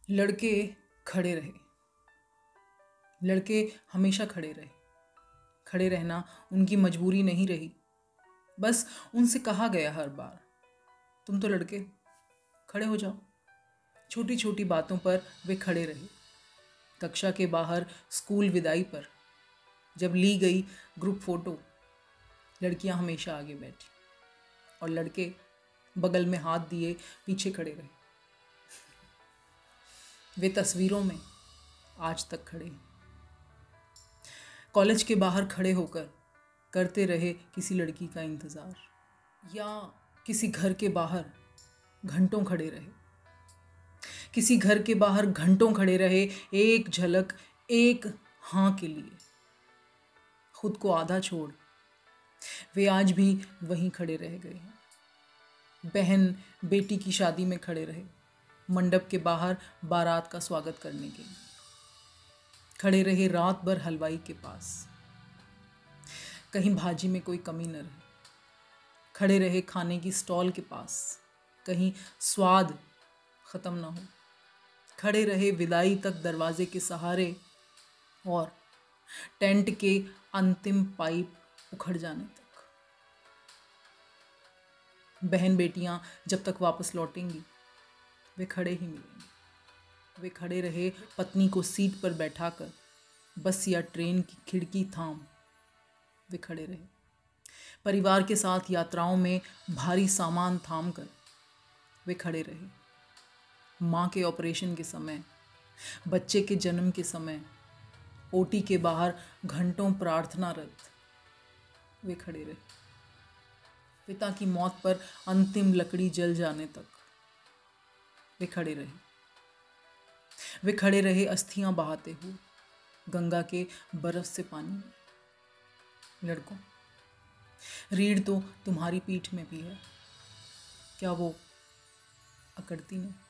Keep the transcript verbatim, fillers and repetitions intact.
लड़के खड़े रहे। लड़के हमेशा खड़े रहे। खड़े रहना उनकी मजबूरी नहीं रही, बस उनसे कहा गया हर बार, तुम तो लड़के, खड़े हो जाओ। छोटी छोटी बातों पर वे खड़े रहे। कक्षा के बाहर स्कूल विदाई पर जब ली गई ग्रुप फोटो, लड़कियां हमेशा आगे बैठी और लड़के बगल में हाथ दिए पीछे खड़े रहे। वे तस्वीरों में आज तक खड़े हैं। कॉलेज के बाहर खड़े होकर करते रहे किसी लड़की का इंतज़ार, या किसी घर के बाहर घंटों खड़े रहे। किसी घर के बाहर घंटों खड़े रहे, एक झलक, एक हाँ के लिए। खुद को आधा छोड़ वे आज भी वहीं खड़े रह गए हैं। बहन बेटी की शादी में खड़े रहे, मंडप के बाहर बारात का स्वागत करने के लिए। खड़े रहे रात भर हलवाई के पास, कहीं भाजी में कोई कमी न रहे। खड़े रहे खाने की स्टॉल के पास, कहीं स्वाद ख़त्म ना हो। खड़े रहे विदाई तक दरवाजे के सहारे और टेंट के अंतिम पाइप उखड़ जाने तक। बहन बेटियां जब तक वापस लौटेंगी वे खड़े ही मिलेंगे। वे खड़े रहे पत्नी को सीट पर बैठाकर, बस या ट्रेन की खिड़की थाम वे खड़े रहे। परिवार के साथ यात्राओं में भारी सामान थाम कर वे खड़े रहे। माँ के ऑपरेशन के समय, बच्चे के जन्म के समय, ओटी के बाहर घंटों प्रार्थनारत वे खड़े रहे। पिता की मौत पर अंतिम लकड़ी जल जाने तक वे खड़े रहे। वे खड़े रहे अस्थियां बहाते हुए गंगा के बर्फ से पानी में। लड़कों, रीढ़ तो तुम्हारी पीठ में भी है, क्या वो अकड़ती नहीं?